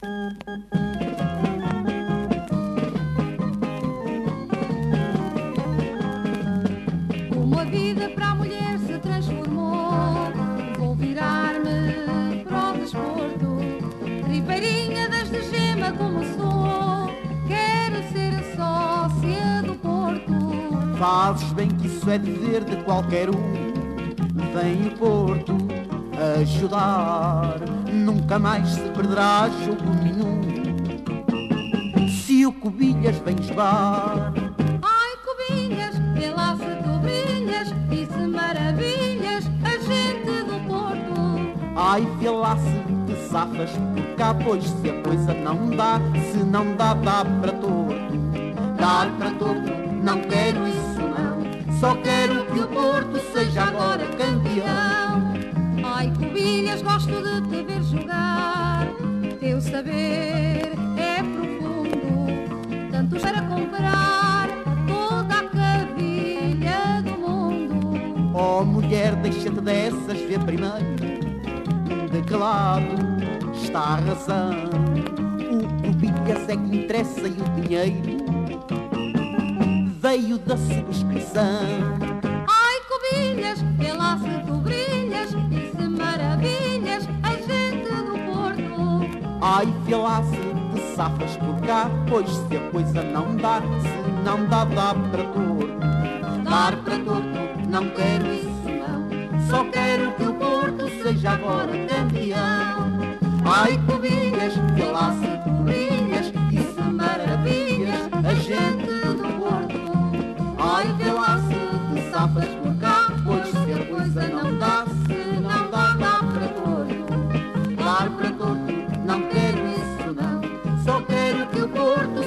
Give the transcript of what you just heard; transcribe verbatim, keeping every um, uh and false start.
Como a vida para a mulher se transformou, vou virar-me para o desporto. Ribeirinha desde gema começou, quero ser a sócia do Porto. Fazes bem que isso é dever de qualquer um. Vem o Porto ajudar, nunca mais se perderá jogo nenhum. Se o Covilhas vem jogar. Ai, Covilhas, vê lá se tu brilhas e se maravilhas a gente do Porto. Ai, vê lá se te safas por cá, pois se a coisa não dá, se não dá, dá para torto. Dar para torto, não quero isso não, só quero que o Porto seja agora campeão. Ai, Covilhas, gosto de te ver jogar, teu saber é profundo, tanto para comparar toda a cavilha do mundo. Oh, mulher, deixa-te dessas, vê primeiro de que lado está a razão. O Covilhas é que interessa e o dinheiro veio da subscrição. Ai, Covilhas, vê lá se tu brilhas e se maravilhas a gente do Porto. Ai, vê lá se te safas por cá, pois se a coisa não dá, se não dá, dá para torto. Dar para torto, não quero isso não, só quero que o Porto seja agora campeão. Ai, Covilhas, vê lá se tu brilhas e se maravilhas a gente do Porto. Ai, vê lá se te safas por cá, pois se a coisa não dá, se não dá, dá para torto. Dar para torto, não quero isso não, só quero que o Porto